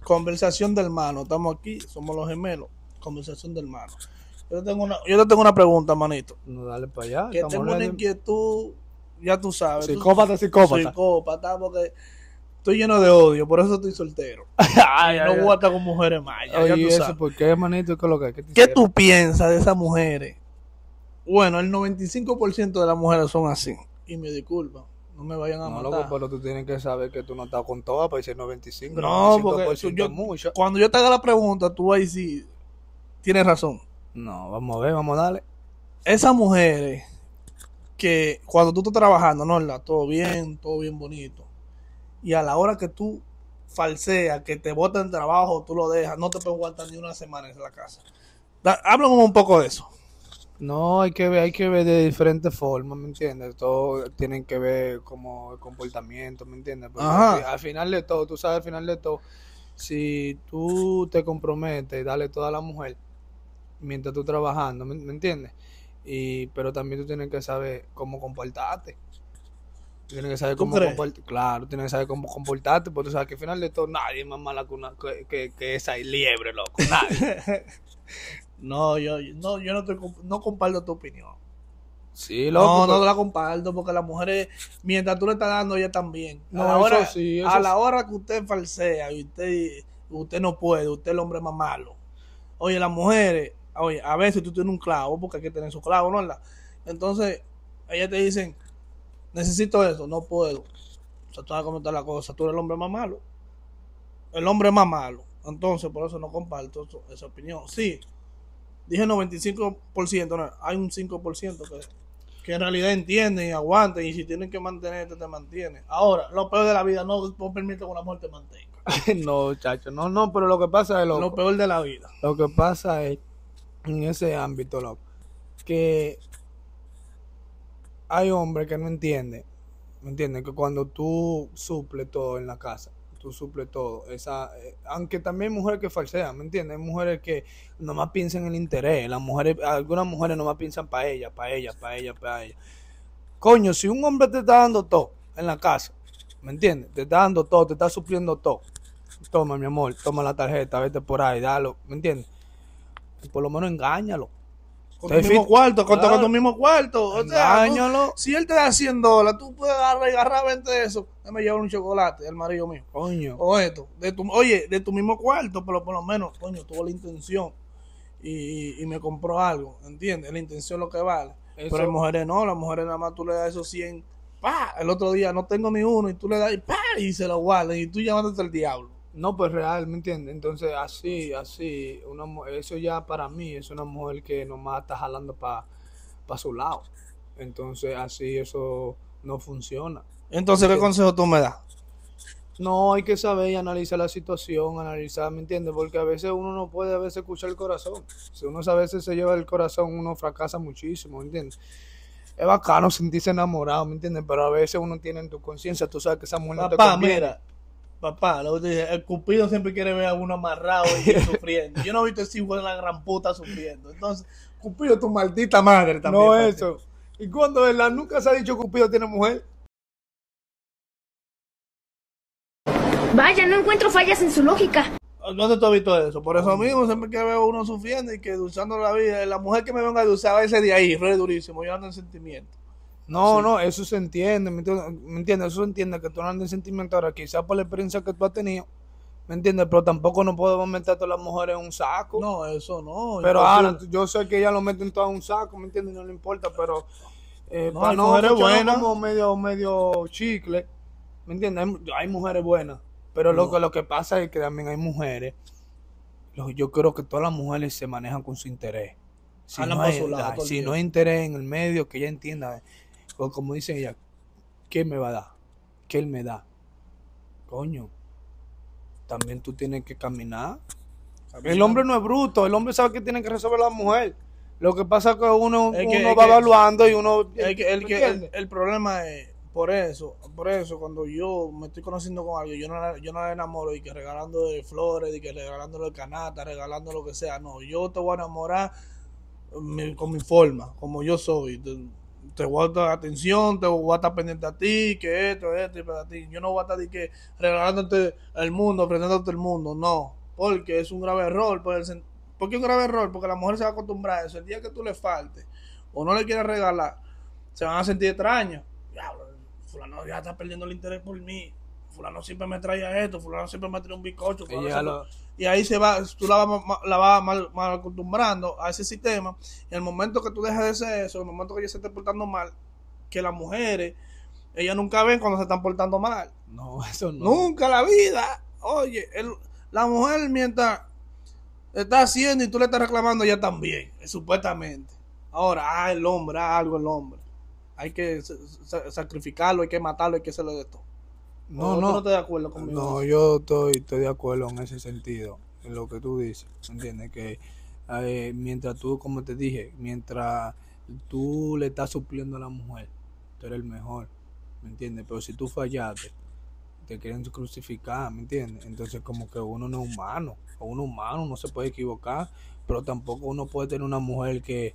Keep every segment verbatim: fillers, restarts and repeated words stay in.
Conversación de hermano. Estamos aquí, somos los gemelos. Conversación de hermano. Yo te tengo una, yo te tengo una pregunta, manito. No, dale para allá. Que tengo una inquietud, ya tú sabes. Psicópata, tú, psicópata. Psicópata, porque estoy lleno de odio, por eso estoy soltero. ay, y ay, no voy a estar con mujeres más. Ya, Oye, ya tú ¿eso sabes. por qué, manito? ¿Qué, es lo que, qué, ¿Qué tú piensas de esas mujeres? Bueno, el noventa y cinco por ciento de las mujeres son así. Y me disculpan, no me vayan a no, matar. Loco, pero tú tienes que saber que tú no estás con todas para decir noventa y cinco. No, porque yo, mucho. cuando yo te haga la pregunta, tú ahí sí tienes razón. No, vamos a ver, vamos a darle. Esas mujeres que cuando tú estás trabajando, ¿no? ¿verdad? Todo bien, todo bien bonito. Y a la hora que tú falseas, que te botan el trabajo, tú lo dejas, no te puedes aguantar ni una semana en la casa. Da, háblame un poco de eso. No, hay que ver, hay que ver de diferentes formas, ¿me entiendes? Todo tienen que ver como el comportamiento, ¿me entiendes? Porque Ajá. al final de todo, tú sabes, al final de todo, si tú te comprometes, dale toda a la mujer mientras tú trabajando, ¿me, ¿me entiendes? Y, pero también tú tienes que saber cómo comportarte. Tú tienes que saber cómo comportarte. Claro, tienes que saber cómo comportarte, porque tú sabes que al final de todo nadie es más mala que, una, que, que, que esa liebre, loco. Nadie. no, yo no, yo no, estoy, no comparto tu opinión. Sí, loco. No, pero... no la comparto, porque las mujeres, mientras tú le estás dando, ellas también. No, a la hora, eso sí, eso a la sí. hora que usted falsea y usted, usted no puede, usted es el hombre más malo. Oye, las mujeres, oye, a veces tú tienes un clavo, porque hay que tener su clavo, ¿no? ¿verdad? Entonces, ellas te dicen, necesito eso, no puedo. O sea, tú vas a comentar la cosa, tú eres el hombre más malo. El hombre más malo. Entonces, por eso no comparto eso, esa opinión. Sí, dije noventa y cinco por ciento, no, hay un cinco por ciento que, que en realidad entienden y aguantan, y si tienen que mantenerte, te mantienen. Ahora, lo peor de la vida, no, no permite que una mujer te mantenga. no, chacho, no, no, pero lo que pasa es, loco, lo peor de la vida. Lo que pasa es, en ese ámbito, loco, que hay hombres que no entienden, ¿me entienden? Que cuando tú suples todo en la casa, tú suples todo, esa, eh, aunque también hay mujeres que falsean, ¿me entiendes? Hay mujeres que nomás piensan en el interés, las mujeres, algunas mujeres nomás piensan para ella, para ella, para ella, para ella. Coño, si un hombre te está dando todo en la casa, ¿me entiendes? Te está dando todo, te está supliendo todo. Toma, mi amor, toma la tarjeta, vete por ahí, dalo, ¿me entiendes? Por lo menos engáñalo. Con tu mismo cuarto, con, claro. con tu mismo cuarto. O sea, engáñalo. Tú, si él te da cien dólares, tú puedes agarrar y agarrar veinte de eso. Déjame llevar un chocolate, el marido mío. Coño. O esto. De tu, oye, de tu mismo cuarto, pero por lo menos, coño, tuvo la intención. Y, y me compró algo, ¿entiendes? La intención es lo que vale. Eso. Pero las mujeres no, las mujeres nada más tú le das esos cien. ¡Pah! El otro día no tengo ni uno y tú le das y ¡pah! Y se lo guardas y tú llamándote al diablo. No, pues real, ¿me entiendes? Entonces, así, así, una, eso ya para mí es una mujer que nomás está jalando para pa su lado. Entonces, así eso no funciona. Entonces, ¿qué consejo tú me das? No, hay que saber y analizar la situación, analizar, ¿me entiendes? Porque a veces uno no puede a veces escuchar el corazón. Si uno a veces se lleva el corazón, uno fracasa muchísimo, ¿me entiendes? Es bacano sentirse enamorado, ¿me entiendes? Pero a veces uno tiene en tu conciencia, tú sabes que esa mujer no te conviene. Mira. Papá, lo que te dije, el cupido siempre quiere ver a uno amarrado y sufriendo. Yo no he visto ese hijo de la gran puta sufriendo. Entonces, Cupido, tu maldita madre también. No, eso. ¿Y cuando verdad nunca se ha dicho Cupido tiene mujer? Vaya, no encuentro fallas en su lógica. ¿Dónde tú has visto eso? Por eso mismo, siempre que veo a uno sufriendo y que dulzando la vida, la mujer que me venga a dulzar ese de ahí, re durísimo, yo ando en sentimiento. No, sí. no, eso se entiende, ¿me entiendes? ¿Me entiendes? Eso se entiende que tú no andas en sentimiento ahora, quizás por la experiencia que tú has tenido, ¿me entiendes? Pero tampoco no podemos meter a todas las mujeres en un saco. No, eso no. Pero ahora, yo sé que ella lo meten todo en un saco, ¿me entiendes? No le importa, pero eh, no, para hay no mujeres buenas. Como medio, medio chicle, ¿me entiendes? Hay, hay mujeres buenas, pero no. lo, que, lo que pasa es que también hay mujeres, yo creo que todas las mujeres se manejan con su interés. Si, no hay, lado, si no hay interés en el medio, que ella entienda, como dice ella, ¿qué me va a dar? ¿Qué él me da? Coño, también tú tienes que caminar. El hombre no es bruto, el hombre sabe que tiene que resolver la mujer. Lo que pasa es que uno, es que, uno es va que, evaluando y uno... Es que, el, que el, el problema es, por eso, por eso, cuando yo me estoy conociendo con alguien, yo no, yo no la enamoro y que regalando de flores, y que regalando de canasta, regalando lo que sea. No, yo te voy a enamorar mi, con mi forma, como yo soy. te voy a dar atención, te voy a estar pendiente a ti, que esto, esto y para ti. Yo no voy a estar de que regalándote el mundo, ofreciéndote el mundo, no. Porque es un grave error. Por el, ¿Por qué un grave error? Porque la mujer se va a acostumbrar a eso. El día que tú le faltes o no le quieras regalar, se van a sentir extraños. Diablo, fulano ya está perdiendo el interés por mí. Fulano siempre me traía esto, fulano siempre me trae un bizcocho. Siempre... Lo... Y ahí se va, tú la vas, la vas mal, mal acostumbrando a ese sistema. Y el momento que tú dejas de hacer eso, el momento que ella se esté portando mal, que las mujeres, ellas nunca ven cuando se están portando mal. No, eso no. Nunca la vida. Oye, el, la mujer mientras está haciendo y tú le estás reclamando, ella también, supuestamente. Ahora, ah, el hombre, ah, algo el hombre. Hay que sacrificarlo, hay que matarlo, hay que hacerle de todo. No, no. ¿Tú no estás de acuerdo conmigo? No, yo estoy, estoy de acuerdo en ese sentido, en lo que tú dices, ¿entiendes? Que eh, mientras tú, como te dije, mientras tú le estás supliendo a la mujer, tú eres el mejor, ¿me entiendes? Pero si tú fallaste, te quieren crucificar, ¿me entiendes? Entonces como que uno no es humano, uno humano no se puede equivocar, pero tampoco uno puede tener una mujer que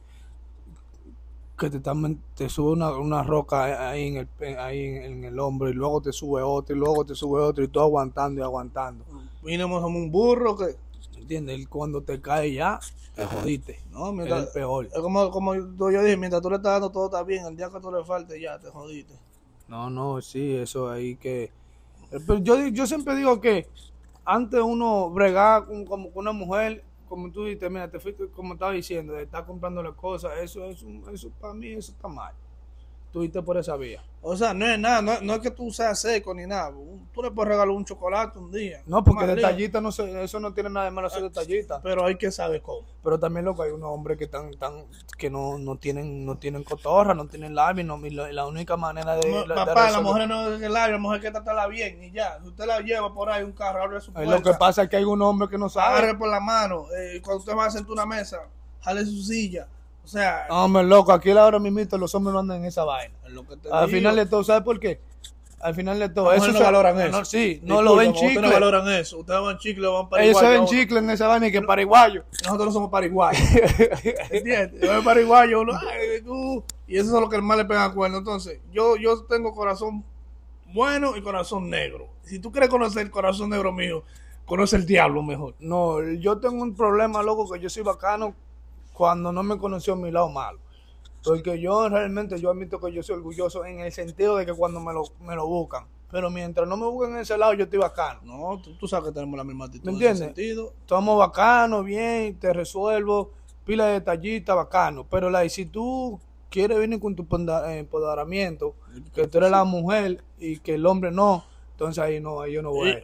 que te, te sube una, una roca ahí, en el, ahí en el hombro y luego te sube otra y luego te sube otra y tú aguantando y aguantando. Vinimos como un burro que... ¿Entiendes? Y cuando te cae ya, te jodiste. No, mientras, es el peor. Es como, como yo dije, mientras tú le estás dando todo está bien, el día que tú le faltes ya, te jodiste. No, no, sí, eso ahí que... Pero yo, yo siempre digo que antes uno bregar con, como con una mujer... Como tú dices, mira, te fuiste, como estaba diciendo, de estar comprándole cosas, eso, eso, eso para mí, eso está mal. Tú fuiste por esa vía. O sea, no es nada, no, no es que tú seas seco ni nada. Tú le puedes regalar un chocolate un día. No, porque detallita, no sé, eso no tiene nada de malo ser detallita. Pero hay que saber cómo. Pero también, loco, hay unos hombres que están, tan, que no, no tienen, no tienen cotorra, no tienen labio, no, y la única manera de... No, de papá, de la mujer no es el labio, la mujer que trátala bien y ya. Si usted la lleva por ahí un carro, abre su puerta. Lo que pasa es que hay un hombre que no sabe. Agarre por la mano, eh, cuando usted va a sentar una mesa, jale su silla. O sea... No, hombre, loco, aquí ahora mismo los hombres no andan en esa vaina. Es lo que te Al digo. final de todo, ¿sabes por qué? Al final de todo, eso no se, valoran eso. No, sí, Disculpa, no lo ven ustedes chicle. no valoran eso. Ustedes van chicle, van para Ellos se ven chicle en esa vaina y que paraguayo. Nosotros no somos paraguayos. ¿Entiendes? Yo soy paraguayo, uno, ay, tú. Y eso es lo que el mal le pega a cuerno. Entonces, yo, yo tengo corazón bueno y corazón negro. Si tú quieres conocer el corazón negro mío, conoce el diablo mejor. No, yo tengo un problema, loco, que yo soy bacano cuando no me conoció mi lado malo. Porque yo realmente, yo admito que yo soy orgulloso en el sentido de que cuando me lo, me lo buscan. Pero mientras no me busquen en ese lado, yo estoy bacano. No, tú, tú sabes que tenemos la misma actitud. ¿Me entiendes? En ese sentido. Estamos bacanos, bien, te resuelvo, pila de detallitas, bacano. Pero like, si tú quieres venir con tu empoderamiento, que tú eres la mujer y que el hombre no, entonces ahí no, ahí yo no voy a ir.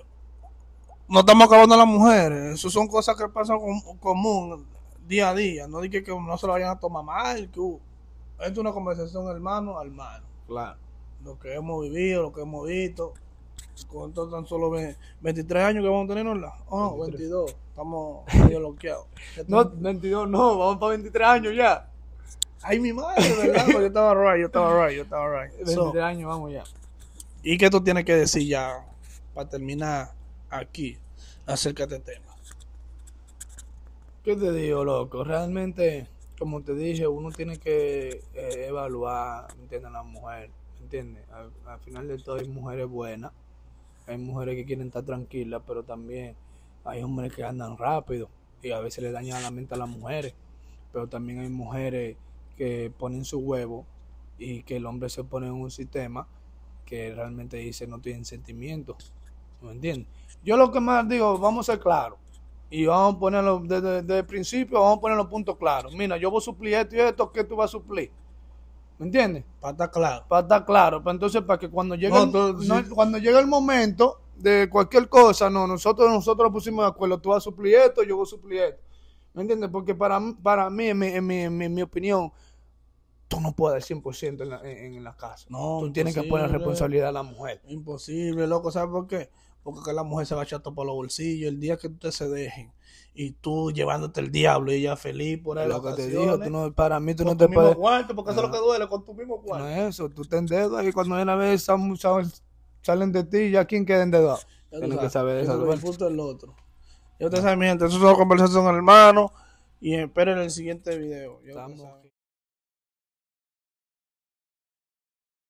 No estamos acabando a las mujeres. Eso son cosas que pasan com común día a día. No dije que no se lo vayan a tomar mal, que uh, esto es una conversación hermano a hermano. Claro. Lo que hemos vivido, lo que hemos visto. Con estos tan solo veintitrés años que vamos a tener, ¿no? Oh, no, veintidós. Estamos medio bloqueados. No, veintidós no, vamos para veintitrés años ya. Ay, mi madre, ¿verdad? Yo estaba right, yo estaba right, yo estaba right. veintitrés so, años, vamos ya. ¿Y qué tú tienes que decir ya para terminar aquí acerca de este tema? ¿Qué te digo, loco? Realmente, como te dije, uno tiene que eh, evaluar, ¿entiendes? A la mujer, ¿entiendes? Al, al final de todo hay mujeres buenas, hay mujeres que quieren estar tranquilas, pero también hay hombres que andan rápido y a veces le dañan la mente a las mujeres, pero también hay mujeres que ponen su huevo y que el hombre se pone en un sistema que realmente dice no tienen sentimientos, ¿me entiendes? Yo lo que más digo, vamos a ser claros. Y vamos a ponerlo desde, desde el principio, vamos a poner los puntos claros. Mira, yo voy a suplir esto y esto, ¿qué tú vas a suplir? ¿Me entiendes? Para estar claro. Para estar claro. Para entonces, para que cuando llegue, no, el, tú, no, sí. cuando llegue el momento de cualquier cosa, no, nosotros nosotros pusimos de acuerdo. Tú vas a suplir esto, yo voy a suplir esto. ¿Me entiendes? Porque para, para mí, en mi, en, mi, en, mi, en mi opinión, tú no puedes dar cien por ciento en la, en, en la casa. No, tú tienes que poner responsabilidad a la mujer. Imposible, loco. ¿Sabes por qué? Porque la mujer se va a echar todo por los bolsillos. El día que ustedes se dejen y tú llevándote el diablo y ella feliz por ahí. Lo que te digo, tú no, para mí tú no te puedes. Con tu mismo cuarto, porque no. eso es lo que duele, con tu mismo cuarto. No es eso, tú te endeudas y cuando una vez salen de ti, ya quién queda endeudado. Tienes que saber eso. El punto del otro. Ya ustedes saben, mi gente, eso es una conversación, hermano. Y esperen el siguiente video. Estamos